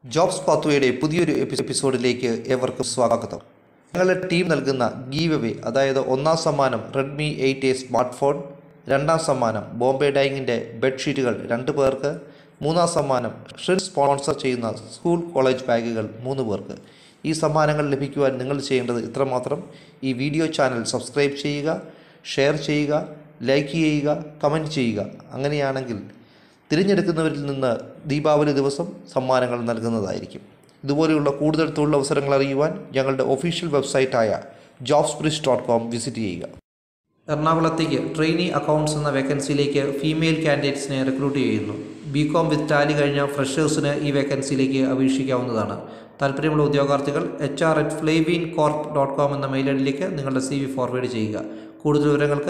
Jobs പാത്വേയുടെ പുതിയൊരു എപ്പിസോഡിലേക്ക് ഏവർക്കും സ്വാഗതം. ഞങ്ങളുടെ ടീം നൽകുന്ന ഗീവ് അവേ, അതായത് ഒന്നാം സമ്മാനം റെഡ്മി 8A സ്മാർട്ട് ഫോൺ, രണ്ടാം സമ്മാനം ബോംബെ ഡൈങ്ങിൻ്റെ ബെഡ്ഷീറ്റുകൾ 2 പേർക്ക്, മൂന്നാം സമ്മാനം സ്പോൺസർ ചെയ്യുന്ന സ്കൂൾ കോളേജ് ബാഗുകൾ 3 പേർക്ക്. ഈ സമ്മാനങ്ങൾ ലഭിക്കുവാൻ നിങ്ങൾ ചെയ്യേണ്ടത് ഇത്രമാത്രം: ഈ വീഡിയോ ചാനൽ സബ്സ്ക്രൈബ് ചെയ്യുക, ഷെയർ ചെയ്യുക, ലൈക്ക് ചെയ്യുക, കമൻറ്റ് ചെയ്യുക. അങ്ങനെയാണെങ്കിൽ തിരഞ്ഞെടുക്കുന്നവരിൽ നിന്ന് ദീപാവലി ദിവസം സമ്മാനങ്ങൾ നൽകുന്നതായിരിക്കും. ഇതുപോലെയുള്ള കൂടുതൽ തൊഴിലവസരങ്ങൾ അറിയുവാൻ ഞങ്ങളുടെ ഒഫീഷ്യൽ വെബ്സൈറ്റായ jobsbridge.com വിസിറ്റ് ചെയ്യുക. എറണാകുളത്തേക്ക് ട്രെയിനി അക്കൗണ്ട്സ് എന്ന വേക്കൻസിയിലേക്ക് ഫീമെയിൽ കാൻഡിഡേറ്റ്സിനെ റിക്രൂട്ട് ചെയ്യുന്നു. BCom വിത്ത് ടാലി കഴിഞ്ഞ ഫ്രഷേഴ്സിന് ഈ വേക്കൻസിയിലേക്ക് അപേക്ഷിക്കാവുന്നതാണ്. താല്പര്യമുള്ള ഉദ്യോഗാർത്ഥികൾ hr@flavincorp.com എന്ന മെയിൽ ഐഡിയിലേക്ക് നിങ്ങളുടെ CV ഫോർവേഡ് ചെയ്യുക. കൂടുതൽ വിവരങ്ങൾക്ക്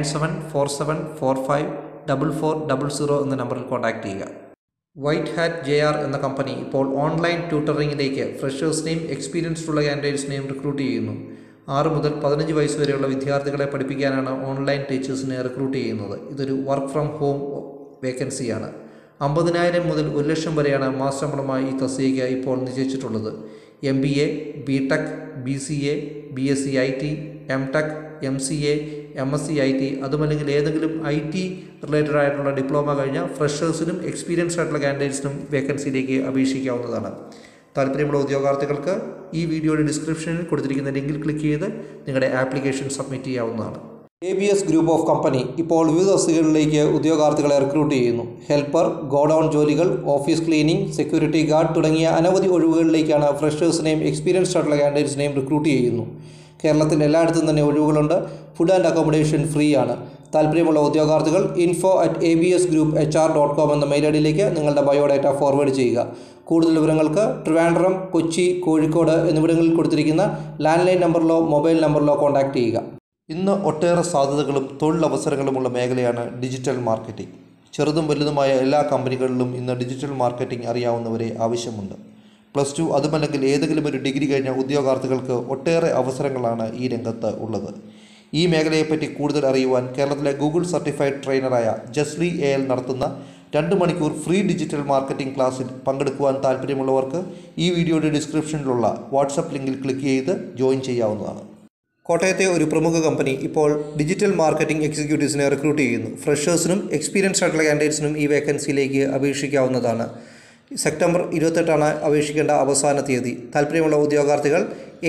9747454400 എന്ന നമ്പറിൽ കോൺടാക്റ്റ് ചെയ്യുക. വൈറ്റ് ഹാറ്റ് JR എന്ന കമ്പനി ഇപ്പോൾ ഓൺലൈൻ ട്യൂട്ടറിങ്ങിലേക്ക് ഫ്രഷേഴ്സിനെയും എക്സ്പീരിയൻസ്ഡുള്ള കാൻഡിഡേറ്റ്സിനെയും റിക്രൂട്ട് ചെയ്യുന്നു. 6 മുതൽ 15 വയസ്സ് വരെയുള്ള വിദ്യാർത്ഥികളെ പഠിപ്പിക്കാനാണ് ഓൺലൈൻ ടീച്ചേഴ്സിനെ റിക്രൂട്ട് ചെയ്യുന്നത്. ഇതൊരു വർക്ക് ഫ്രം ഹോം വേക്കൻസിയാണ്. 50,000 മുതൽ 1,00,000 വരെയാണ് മാസശമ്പളമായി ഈ തസ്തികയ്ക്ക് ഇപ്പോൾ നിശ്ചയിച്ചിട്ടുള്ളത്. MBA, BTech, BCA, BSc IT, MTech, MCA, MSc IT, അതുമല്ലെങ്കിൽ ഏതെങ്കിലും IT റിലേറ്റഡ് ആയിട്ടുള്ള ഡിപ്ലോമ കഴിഞ്ഞ ഫ്രഷേഴ്സിനും എക്സ്പീരിയൻസ്ഡ് ആയിട്ടുള്ള കാൻഡിഡേറ്റ്സിനും വേക്കൻസിയിലേക്ക് അപേക്ഷിക്കാവുന്നതാണ്. താല്പര്യമുള്ള ഉദ്യോഗാർത്ഥികൾക്ക് ഈ വീഡിയോയുടെ ഡിസ്ക്രിപ്ഷനിൽ കൊടുത്തിരിക്കുന്ന ലിങ്കിൽ ക്ലിക്ക് ചെയ്ത് നിങ്ങളുടെ ആപ്ലിക്കേഷൻ സബ്മിറ്റ് ചെയ്യാവുന്നതാണ്. ABS ഗ്രൂപ്പ് ഓഫ് കമ്പനി ഇപ്പോൾ വിവിധ തസ്തികകളിലേക്ക് ഉദ്യോഗാർത്ഥികളെ റിക്രൂട്ട് ചെയ്യുന്നു. ഹെൽപ്പർ, ഗോഡൌൺ ജോലികൾ, ഓഫീസ് ക്ലീനിംഗ്, സെക്യൂരിറ്റി ഗാർഡ് തുടങ്ങിയ അനവധി ഒഴിവുകളിലേക്കാണ് ഫ്രഷേഴ്സിനെയും എക്സ്പീരിയൻസ്ഡ് ആയിട്ടുള്ള കാൻഡിഡേറ്റ്സിനെയും റിക്രൂട്ട് ചെയ്യുന്നു. കേരളത്തിൽ എല്ലായിടത്തും തന്നെ ഒഴിവുകളുണ്ട്. ഫുഡ് ആൻഡ് അക്കോമഡേഷൻ ഫ്രീ ആണ്. താല്പര്യമുള്ള ഉദ്യോഗാർത്ഥികൾ info@absgrouphr.com എന്ന മെയിൽ ഐഡിയിലേക്ക് നിങ്ങളുടെ ബയോഡാറ്റ ഫോർവേഡ് ചെയ്യുക. കൂടുതൽ വിവരങ്ങൾക്ക് ട്രിവാൻഡ്രം, കൊച്ചി, കോഴിക്കോട് എന്നിവിടങ്ങളിൽ കൊടുത്തിരിക്കുന്ന ലാൻഡ് ലൈൻ നമ്പറിലോ മൊബൈൽ നമ്പറിലോ കോൺടാക്റ്റ് ചെയ്യുക. ഇന്ന് ഒട്ടേറെ സാധ്യതകളും തൊഴിലവസരങ്ങളുമുള്ള മേഖലയാണ് ഡിജിറ്റൽ മാർക്കറ്റിംഗ്. ചെറുതും വലുതുമായ എല്ലാ കമ്പനികളിലും ഇന്ന് ഡിജിറ്റൽ മാർക്കറ്റിംഗ് അറിയാവുന്നവരെ ആവശ്യമുണ്ട്. +2 അതുമല്ലെങ്കിൽ ഏതെങ്കിലും ഒരു ഡിഗ്രി കഴിഞ്ഞ ഉദ്യോഗാർത്ഥികൾക്ക് ഒട്ടേറെ അവസരങ്ങളാണ് ഈ രംഗത്ത് ഉള്ളത്. ഈ മേഖലയെപ്പറ്റി കൂടുതൽ അറിയുവാൻ കേരളത്തിലെ ഗൂഗിൾ സർട്ടിഫൈഡ് ട്രെയിനറായ ജസ്ലി AL നടത്തുന്ന 2 മണിക്കൂർ ഫ്രീ ഡിജിറ്റൽ മാർക്കറ്റിംഗ് ക്ലാസ്സിൽ പങ്കെടുക്കുവാൻ താല്പര്യമുള്ളവർക്ക് ഈ വീഡിയോയുടെ ഡിസ്ക്രിപ്ഷനിലുള്ള വാട്സപ്പ് ലിങ്കിൽ ക്ലിക്ക് ചെയ്ത് ജോയിൻ ചെയ്യാവുന്നതാണ്. കോട്ടയത്തെ ഒരു പ്രമുഖ കമ്പനി ഇപ്പോൾ ഡിജിറ്റൽ മാർക്കറ്റിംഗ് എക്സിക്യൂട്ടീവ്സിനെ റിക്രൂട്ട് ചെയ്യുന്നു. ഫ്രഷേഴ്സിനും എക്സ്പീരിയൻസ്ഡ് ആയിട്ടുള്ള കാൻഡിഡേറ്റ്സിനും ഈ വേക്കൻസിയിലേക്ക് അപേക്ഷിക്കാവുന്നതാണ്. സെപ്റ്റംബർ 28 അപേക്ഷിക്കേണ്ട അവസാന തീയതി. താല്പര്യമുള്ള ഉദ്യോഗാർത്ഥികൾ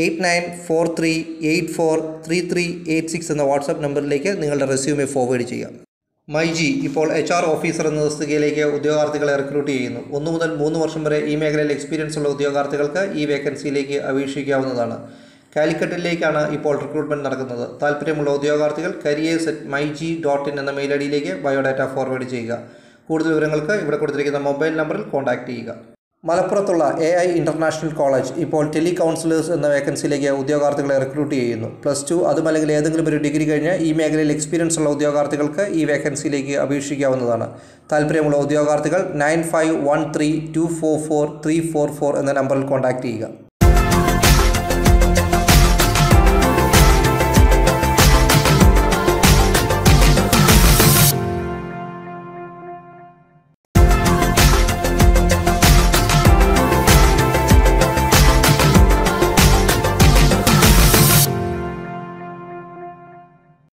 8943843386 എന്ന വാട്സാപ്പ് നമ്പറിലേക്ക് നിങ്ങളുടെ റെസ്യൂമെ ഫോർവേഡ് ചെയ്യാം. മൈജി ഇപ്പോൾ HR ഓഫീസർ എന്ന തസ്തികയിലേക്ക് ഉദ്യോഗാർത്ഥികളെ റിക്രൂട്ട് ചെയ്യുന്നു. 1 മുതൽ 3 വർഷം വരെ ഈ മേഖലയിൽ എക്സ്പീരിയൻസ് ഉള്ള ഉദ്യോഗാർത്ഥികൾക്ക് ഈ വേക്കൻസിയിലേക്ക് അപേക്ഷിക്കാവുന്നതാണ്. കാലിക്കറ്റിലേക്കാണ് ഇപ്പോൾ റിക്രൂട്ട്മെൻറ്റ് നടക്കുന്നത്. താല്പര്യമുള്ള ഉദ്യോഗാർത്ഥികൾ careers@myg.in എന്ന മെയിൽ ഐഡിയിലേക്ക് ബയോഡാറ്റ ഫോർവേഡ് ചെയ്യുക. കൂടുതൽ വിവരങ്ങൾക്ക് ഇവിടെ കൊടുത്തിരിക്കുന്ന മൊബൈൽ നമ്പറിൽ കോൺടാക്റ്റ് ചെയ്യുക. മലപ്പുറത്തുള്ള AI ഇൻ്റർനാഷണൽ കോളേജ് ഇപ്പോൾ ടെലി കൗൺസിലേഴ്സ് എന്ന വേക്കൻസിയിലേക്ക് ഉദ്യോഗാർത്ഥികളെ റിക്രൂട്ട് ചെയ്യുന്നു. +2 അതുമല്ലെങ്കിൽ ഏതെങ്കിലും ഒരു ഡിഗ്രി കഴിഞ്ഞ് ഈ മേഖലയിൽ എക്സ്പീരിയൻസ് ഉള്ള ഉദ്യോഗാർത്ഥികൾക്ക് ഈ വേക്കൻസിയിലേക്ക് അപേക്ഷിക്കാവുന്നതാണ്. താല്പര്യമുള്ള ഉദ്യോഗാർത്ഥികൾ 9513244344 എന്ന നമ്പറിൽ കോൺടാക്റ്റ് ചെയ്യുക.